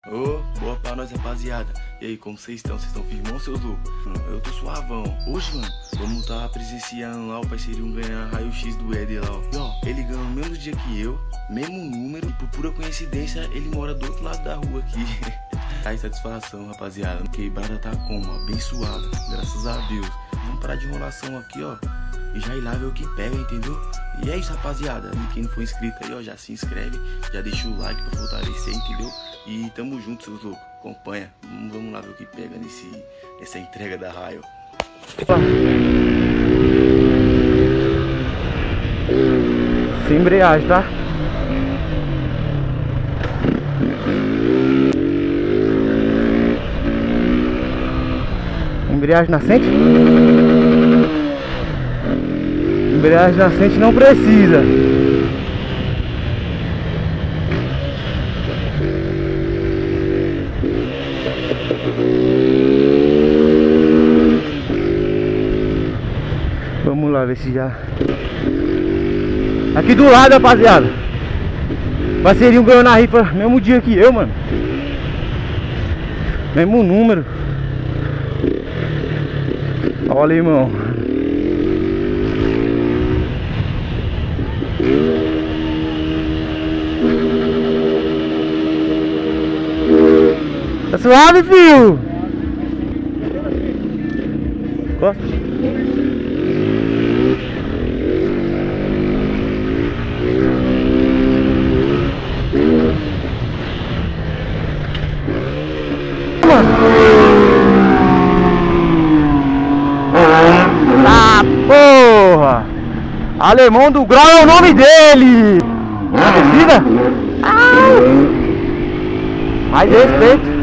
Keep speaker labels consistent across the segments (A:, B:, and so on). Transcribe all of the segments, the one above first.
A: Ô, boa pra nós, rapaziada. E aí, como vocês estão? Vocês estão firmão, seus loucos? Eu tô suavão. Hoje, mano, vamos tá presenciando lá o parceirinho ganhar raio-x do Éder lá, ó. E ó, ele ganhou no mesmo dia que eu, mesmo número, e por pura coincidência, ele mora do outro lado da rua aqui. Aí, satisfação, rapaziada. Quebrada tá como? Abençoada, graças a Deus. Vamos parar de enrolação aqui, ó, e já ir lá ver o que pega, entendeu? E é isso, rapaziada. E quem não for inscrito aí, ó, já se inscreve, já deixa o like pra fortalecer, entendeu? E tamo junto, seus loucos. Acompanha. Vamos lá ver o que pega nessa entrega da raio.
B: Sem embreagem, tá? Embreagem nascente? Embreagem nascente não precisa. Vamos lá ver se já... Aqui do lado, rapaziada. Parceirinho ganhou na rifa mesmo dia que eu, mano. Mesmo número. Olha aí, irmão. Tá suave, filho? Gosta? Ah, porra! Alemão do Grau é o nome dele! Na descida? Mais respeito!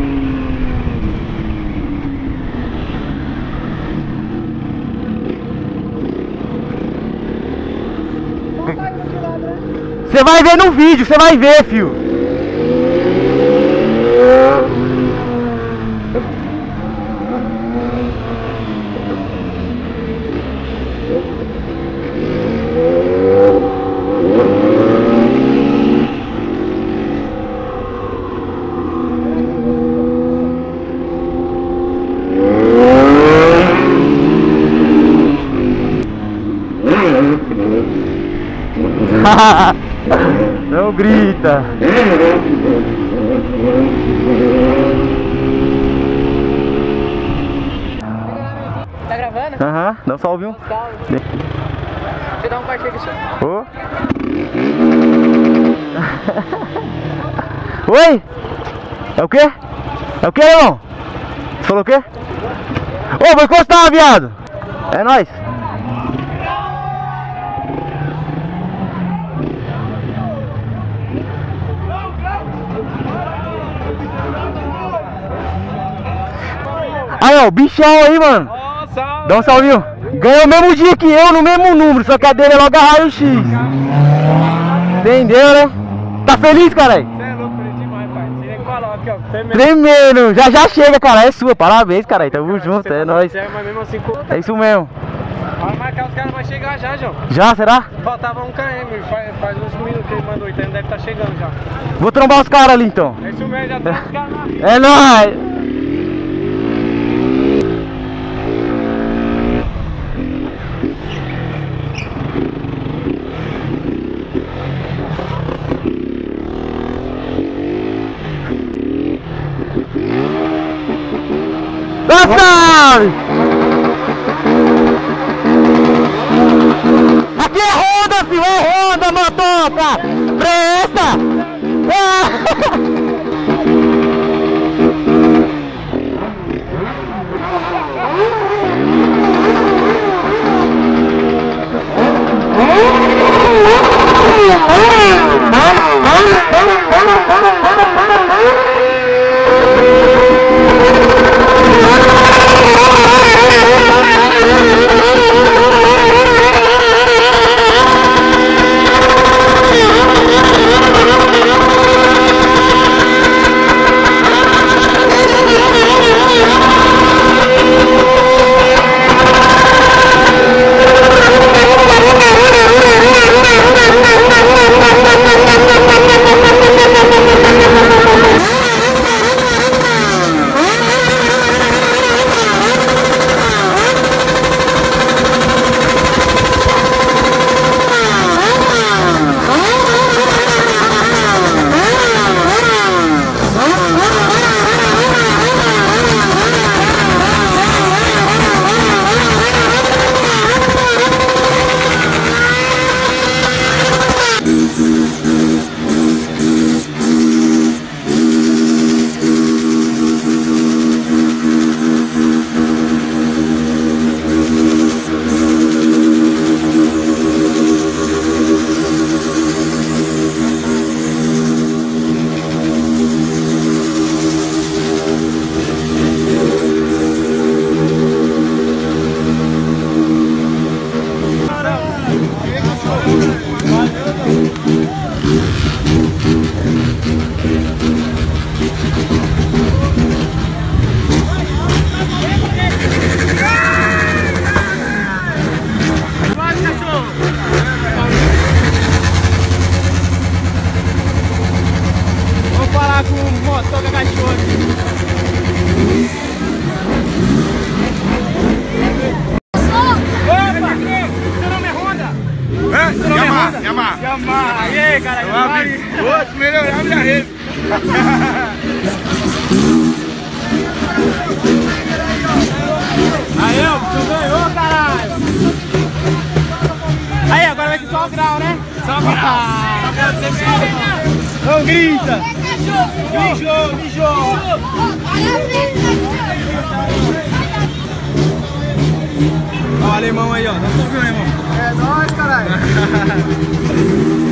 B: Você vai ver no vídeo, você vai ver, fio! Não grita.
C: Tá gravando?
B: Aham, dá um salve, um.
C: Salve. Deixa eu dar um parceiro aqui só.
B: Ô. Oi? É o quê? É o quê, irmão? Você falou o quê? Ô, vou encostar, viado. É nóis. Aí, ó, o bichão aí, mano. Dá um salvinho. Ganhou o mesmo dia que eu, no mesmo número, só que a dele é logo a raio-x. Entendeu, né? Tá feliz, caralho?
C: Você é louco, feliz demais, pai. Você nem falou aqui, ó.
B: Tremendo. Já chega, cara. É sua. Parabéns, caralho. Tamo junto, é nóis.
C: Mas mesmo assim,
B: É isso mesmo.
C: vai marcar, os caras vão chegar já, João.
B: Já, será?
C: Faltava 1 km, faz uns minutos que ele mandou, então ele deve estar chegando já.
B: Vou trombar os caras ali, então.
C: É isso mesmo, já tá os caras na vida.
B: É nóis. Salve! Aqui é Honda, filho, é Honda, motoca! Presta!
C: com motor com cachorro aqui. Yamaha. E aí, cara?
A: Outro melhorar minha rede.
C: Aí, ó, tu ganhou, caralho. Aí, agora vai ser só o grau, né? Só o grau. Não grita. Mijou. Ó o alemão aí, ó. Não tô vendo, irmão. É nóis, caralho.